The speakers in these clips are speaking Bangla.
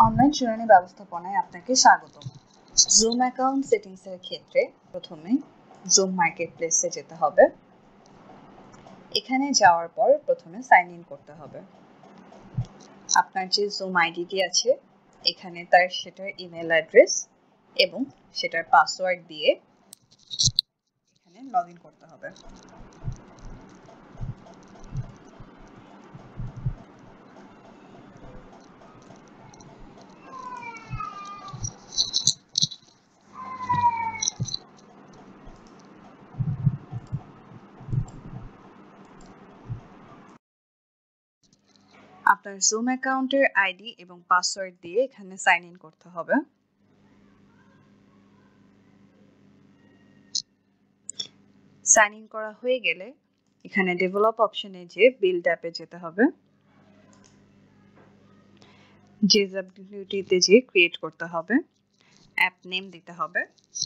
অনলাইন শুনানি ব্যবস্থাপনায় আপনাকে স্বাগতম। জুম অ্যাকাউন্ট সেটিংসের ক্ষেত্রে প্রথমে জুম মার্কেটপ্লেসে যেতে হবে। এখানে যাওয়ার পর প্রথমে সাইন ইন করতে হবে। আপনার যে জুম আইডিটি আছে এখানে সেটার ইমেল অ্যাড্রেস এবং সেটার পাসওয়ার্ড দিয়ে এখানে লগ ইন করতে হবে। আপনার জুম অ্যাকাউন্টের আইডি এবং পাসওয়ার্ড দিয়ে এখানে সাইন ইন করতে হবে। সাইন ইন করা হয়ে গেলে এখানে ডেভেলপ অপশনে যে বিল্ড অ্যাপে যেতে হবে। JWT-তে যে ক্রিয়েট করতে হবে, অ্যাপ নেম দিতে হবে।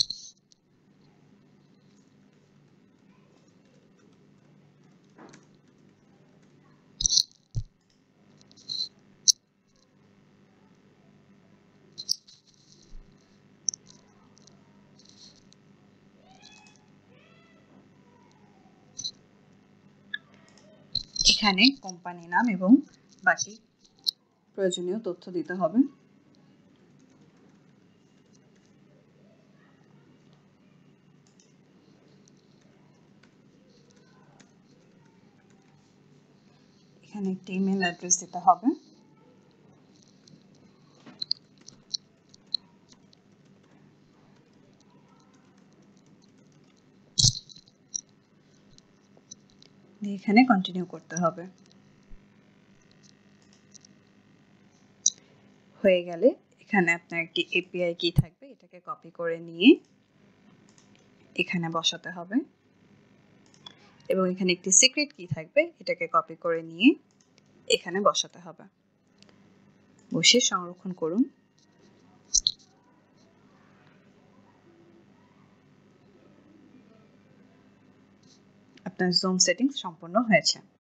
এখানে কোম্পানি নাম এবং বাকি প্রয়োজনীয় তথ্য দিতে হবে। এখানে একটি ইমেল অ্যাড্রেস দিতে হবে। এখানে কন্টিনিউ করতে হবে। হয়ে গেলে এখানে আপনার একটি এপিআই কি থাকবে, এটাকে কপি করে নিয়ে এখানে বসাতে হবে এবং এখানে একটি সিক্রেট কি থাকবে, এটাকে কপি করে নিয়ে এখানে বসাতে হবে। বসে সংরক্ষণ করুন। আপনার জুম সেটিংস সম্পূর্ণ হয়েছে।